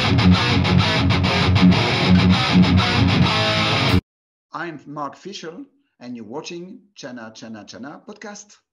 I'm Marc Fichel, and you're watching Channa Channa Channa podcast.